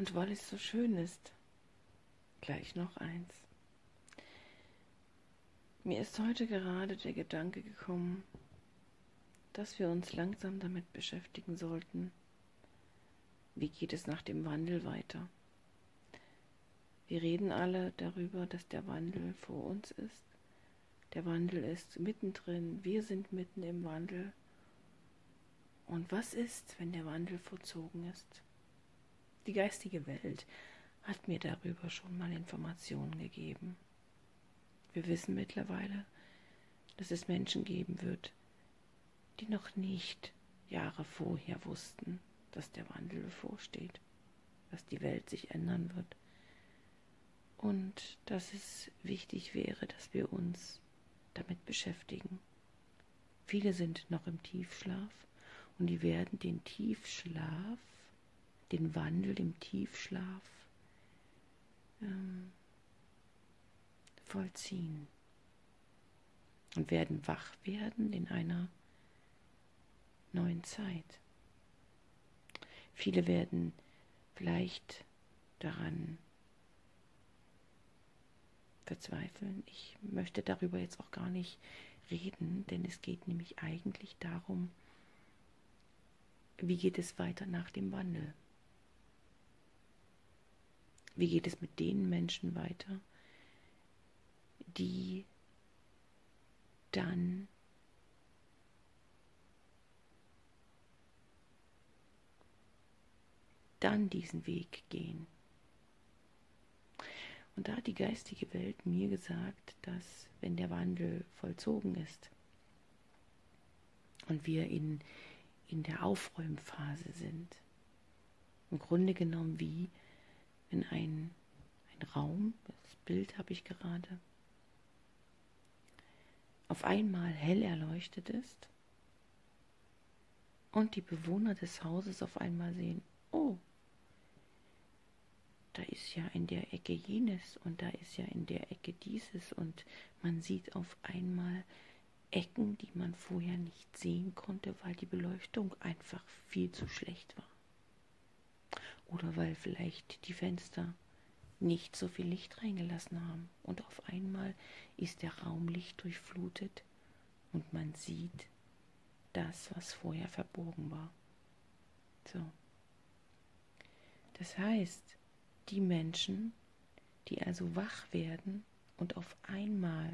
Und weil es so schön ist, gleich noch eins. Mir ist heute gerade der Gedanke gekommen, dass wir uns langsam damit beschäftigen sollten, wie geht es nach dem Wandel weiter. Wir reden alle darüber, dass der Wandel vor uns ist. Der Wandel ist mittendrin, wir sind mitten im Wandel. Und was ist, wenn der Wandel vollzogen ist? Die geistige Welt hat mir darüber schon mal Informationen gegeben. Wir wissen mittlerweile, dass es Menschen geben wird, die noch nicht Jahre vorher wussten, dass der Wandel bevorsteht, dass die Welt sich ändern wird und dass es wichtig wäre, dass wir uns damit beschäftigen. Viele sind noch im Tiefschlaf und die werden den Tiefschlaf, den Wandel im Tiefschlaf vollziehen und werden wach werden in einer neuen Zeit. Viele werden vielleicht daran verzweifeln. Ich möchte darüber jetzt auch gar nicht reden, denn es geht nämlich eigentlich darum, wie geht es weiter nach dem Wandel? Wie geht es mit den Menschen weiter, die dann diesen Weg gehen? Und da hat die geistige Welt mir gesagt, dass wenn der Wandel vollzogen ist und wir in der Aufräumphase sind, im Grunde genommen wie wenn ein Raum, das Bild habe ich gerade, auf einmal hell erleuchtet ist und die Bewohner des Hauses auf einmal sehen, oh, da ist ja in der Ecke jenes und da ist ja in der Ecke dieses und man sieht auf einmal Ecken, die man vorher nicht sehen konnte, weil die Beleuchtung einfach viel zu schlecht war. Oder weil vielleicht die Fenster nicht so viel Licht reingelassen haben und auf einmal ist der Raum lichtdurchflutet und man sieht das, was vorher verborgen war. So. Das heißt, die Menschen, die also wach werden und auf einmal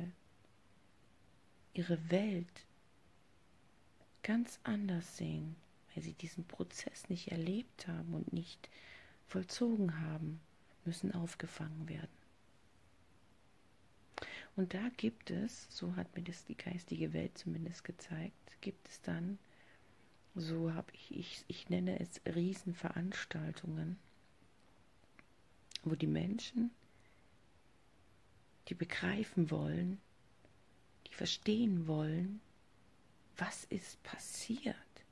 ihre Welt ganz anders sehen, weil sie diesen Prozess nicht erlebt haben und nicht vollzogen haben, müssen aufgefangen werden. Und da gibt es, so hat mir das die geistige Welt zumindest gezeigt, gibt es dann, so habe ich nenne es Riesenveranstaltungen, wo die Menschen, die begreifen wollen, die verstehen wollen, was ist passiert,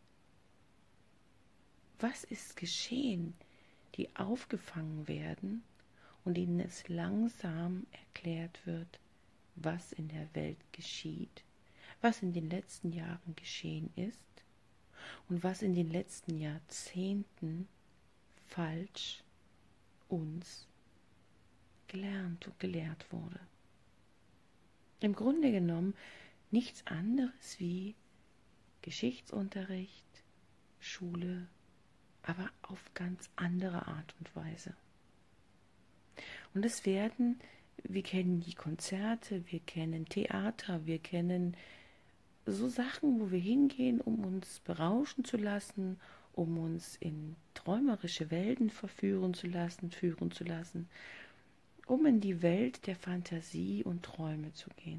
was ist geschehen, die aufgefangen werden und ihnen es langsam erklärt wird, was in der Welt geschieht, was in den letzten Jahren geschehen ist und was in den letzten Jahrzehnten falsch uns gelernt und gelehrt wurde. Im Grunde genommen nichts anderes wie Geschichtsunterricht, Schule, aber auf ganz andere Art und Weise. Und es werden, wir kennen die Konzerte, wir kennen Theater, wir kennen so Sachen, wo wir hingehen, um uns berauschen zu lassen, um uns in träumerische Welten führen zu lassen, um in die Welt der Fantasie und Träume zu gehen.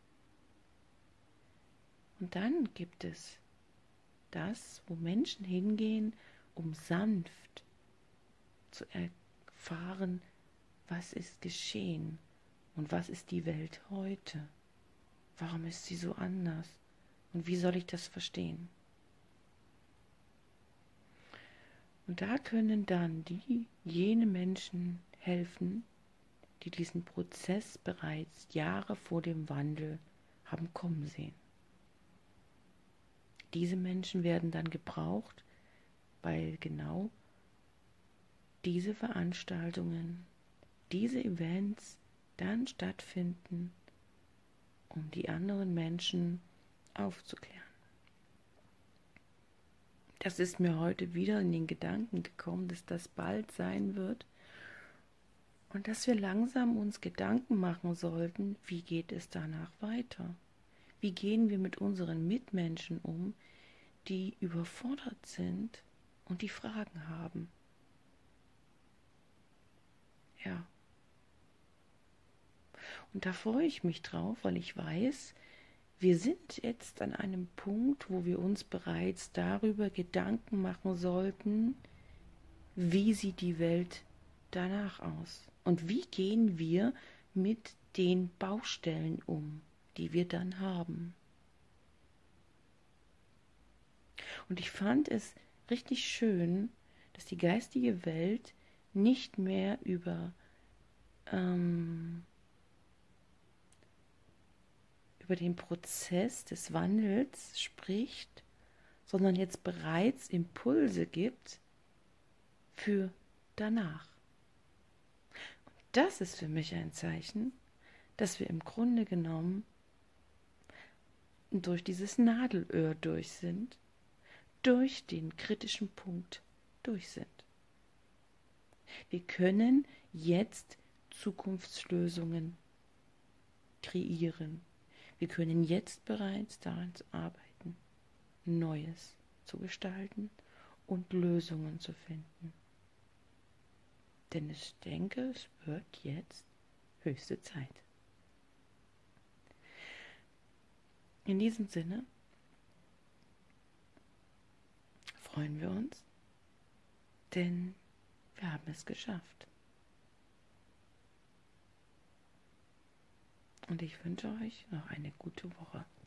Und dann gibt es das, wo Menschen hingehen, um sanft zu erfahren, was ist geschehen und was ist die Welt heute. Warum ist sie so anders und wie soll ich das verstehen? Und da können dann jene Menschen helfen, die diesen Prozess bereits Jahre vor dem Wandel haben kommen sehen. Diese Menschen werden dann gebraucht, weil genau diese Veranstaltungen, diese Events dann stattfinden, um die anderen Menschen aufzuklären. Das ist mir heute wieder in den Gedanken gekommen, dass das bald sein wird und dass wir langsam uns Gedanken machen sollten, wie geht es danach weiter? Wie gehen wir mit unseren Mitmenschen um, die überfordert sind und die Fragen haben? Ja. Und da freue ich mich drauf, weil ich weiß, wir sind jetzt an einem Punkt, wo wir uns bereits darüber Gedanken machen sollten, wie sieht die Welt danach aus und wie gehen wir mit den Baustellen um, die wir dann haben. Und ich fand es richtig schön, dass die geistige Welt nicht mehr über den Prozess des Wandels spricht, sondern jetzt bereits Impulse gibt für danach. Und das ist für mich ein Zeichen, dass wir im Grunde genommen durch dieses Nadelöhr durch sind, durch den kritischen Punkt durch sind. Wir können jetzt Zukunftslösungen kreieren. Wir können jetzt bereits daran arbeiten, Neues zu gestalten und Lösungen zu finden. Denn ich denke, es wird jetzt höchste Zeit. In diesem Sinne freuen wir uns, denn wir haben es geschafft. Und ich wünsche euch noch eine gute Woche.